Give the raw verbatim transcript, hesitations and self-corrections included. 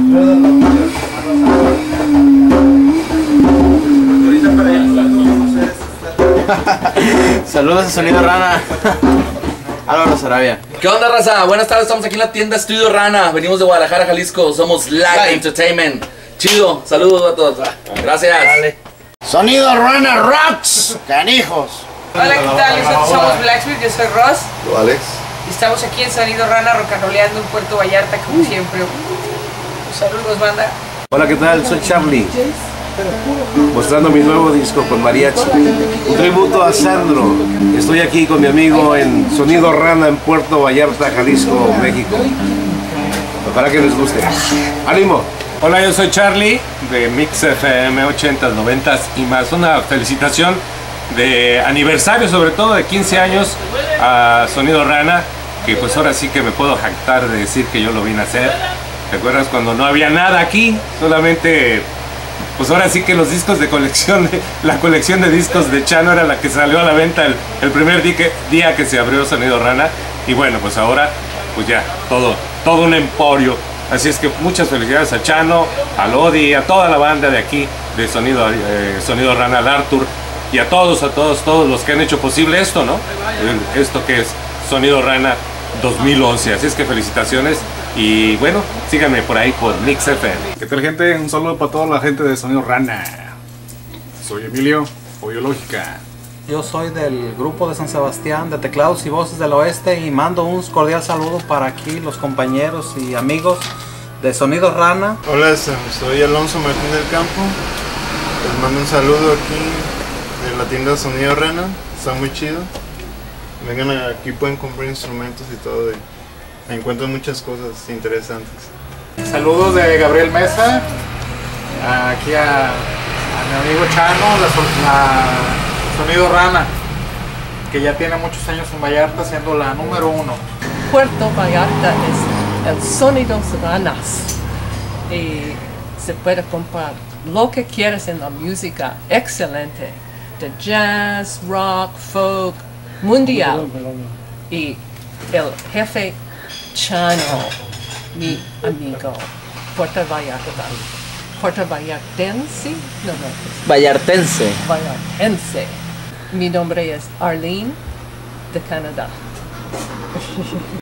Saludos a Sonido Rana. Álvaro Sarabia. ¿Qué onda, raza? Buenas tardes, estamos aquí en la tienda Estudio Rana. Venimos de Guadalajara, Jalisco. Somos Live Entertainment. Chido, saludos a todos. Gracias. Dale. Sonido Rana Rocks, canijos. Hola, ¿qué tal? Nosotros somos Blacksmith, yo soy Ross. Yo, Alex. Y estamos aquí en Sonido Rana, rocanroleando en Puerto Vallarta, como siempre. Saludos, banda. Hola, ¿qué tal? Soy Charlie, mostrando mi nuevo disco con mariachi, un tributo a Sandro. Estoy aquí con mi amigo en Sonido Rana en Puerto Vallarta, Jalisco, México. Ojalá que les guste. ¡Ánimo! Hola, yo soy Charlie de Mix F M ochentas, noventas y más. Una felicitación de aniversario, sobre todo de quince años a Sonido Rana, que pues ahora sí que me puedo jactar de decir que yo lo vine a hacer. ¿Te acuerdas cuando no había nada aquí? Solamente, pues ahora sí que los discos de colección, de, la colección de discos de Chano era la que salió a la venta el, el primer día que, día que se abrió Sonido Rana. Y bueno, pues ahora, pues ya, todo, todo un emporio. Así es que muchas felicidades a Chano, a Lodi, a toda la banda de aquí, de Sonido, eh, Sonido Rana, al Arthur, y a todos, a todos, todos los que han hecho posible esto, ¿no? Esto que es Sonido Rana dos mil once. Así es que felicitaciones. Y bueno, síganme por ahí por Mix F M. ¿Qué tal, gente? Un saludo para toda la gente de Sonido Rana. Soy Emilio, Biológica. Yo soy del grupo de San Sebastián de Teclados y Voces del Oeste y mando un cordial saludo para aquí los compañeros y amigos de Sonido Rana. Hola, soy Alonso Martín del Campo. Les mando un saludo aquí de la tienda Sonido Rana. Está muy chido. Vengan aquí, pueden comprar instrumentos y todo. Y encuentran muchas cosas interesantes. Saludos de Gabriel Mesa. Aquí a, a mi amigo Chano, la, la Sonido Rana, que ya tiene muchos años en Vallarta siendo la número uno. Puerto Vallarta es el Sonido Ranas y se puede comprar lo que quieres en la música excelente, de jazz, rock, folk, mundial. Y el jefe Chano, mi amigo, Puerto Vallarta. Puerto Vallartense, no, no. Vallartense. Vallartense. Mi nombre es Arlene de Canadá.